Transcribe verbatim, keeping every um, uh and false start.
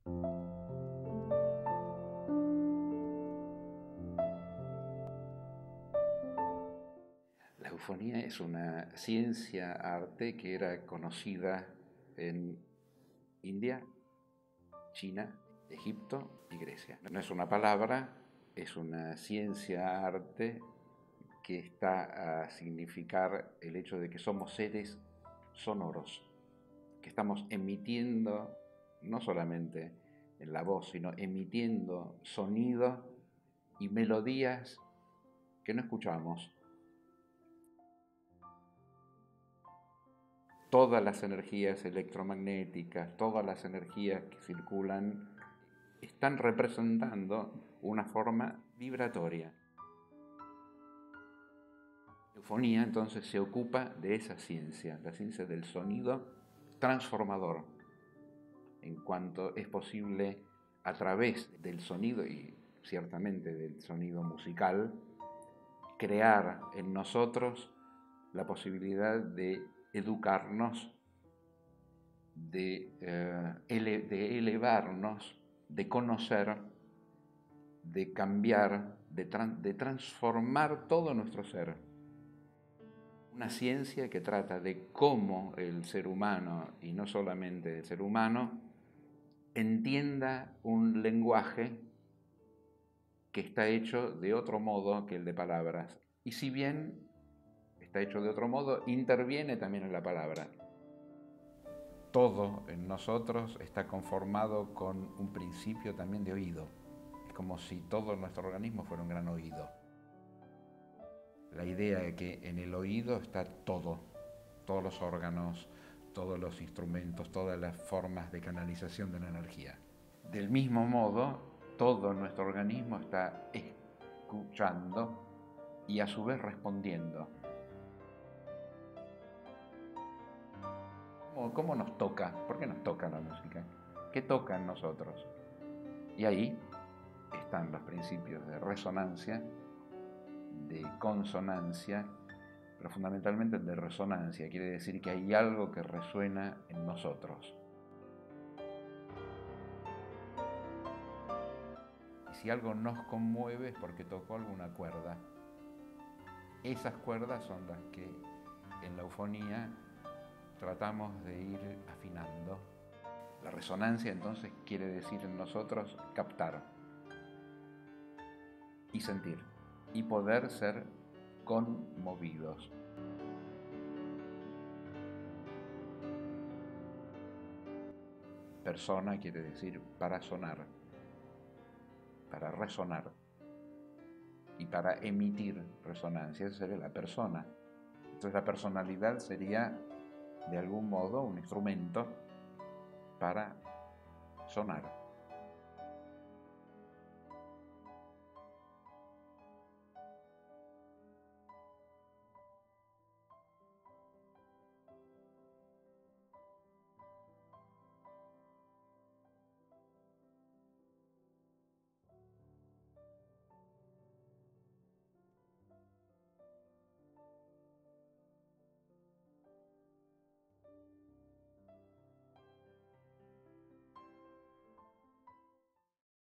La eufonía es una ciencia-arte que era conocida en India, China, Egipto y Grecia. No es una palabra, es una ciencia-arte que está a significar el hecho de que somos seres sonoros, que estamos emitiendo, no solamente en la voz, sino emitiendo sonido y melodías que no escuchamos. Todas las energías electromagnéticas, todas las energías que circulan, están representando una forma vibratoria. La eufonía entonces se ocupa de esa ciencia, la ciencia del sonido transformador, en cuanto es posible a través del sonido y ciertamente del sonido musical, crear en nosotros la posibilidad de educarnos, de, eh, ele de elevarnos, de conocer, de cambiar, de, tra de transformar todo nuestro ser. Una ciencia que trata de cómo el ser humano, y no solamente el ser humano, entienda un lenguaje que está hecho de otro modo que el de palabras. Y si bien está hecho de otro modo, interviene también en la palabra. Todo en nosotros está conformado con un principio también de oído. Es como si todo nuestro organismo fuera un gran oído. La idea de que en el oído está todo, todos los órganos, todos los instrumentos, todas las formas de canalización de la energía. Del mismo modo, todo nuestro organismo está escuchando y a su vez respondiendo. ¿Cómo nos toca? ¿Por qué nos toca la música? ¿Qué toca en nosotros? Y ahí están los principios de resonancia, de consonancia, pero fundamentalmente el de resonancia. Quiere decir que hay algo que resuena en nosotros. Y si algo nos conmueve es porque tocó alguna cuerda. Esas cuerdas son las que en la eufonía tratamos de ir afinando. La resonancia entonces quiere decir en nosotros captar y sentir y poder ser conmovidos. Persona quiere decir para sonar, para resonar y para emitir resonancia. Esa sería la persona. Entonces la personalidad sería de algún modo un instrumento para sonar.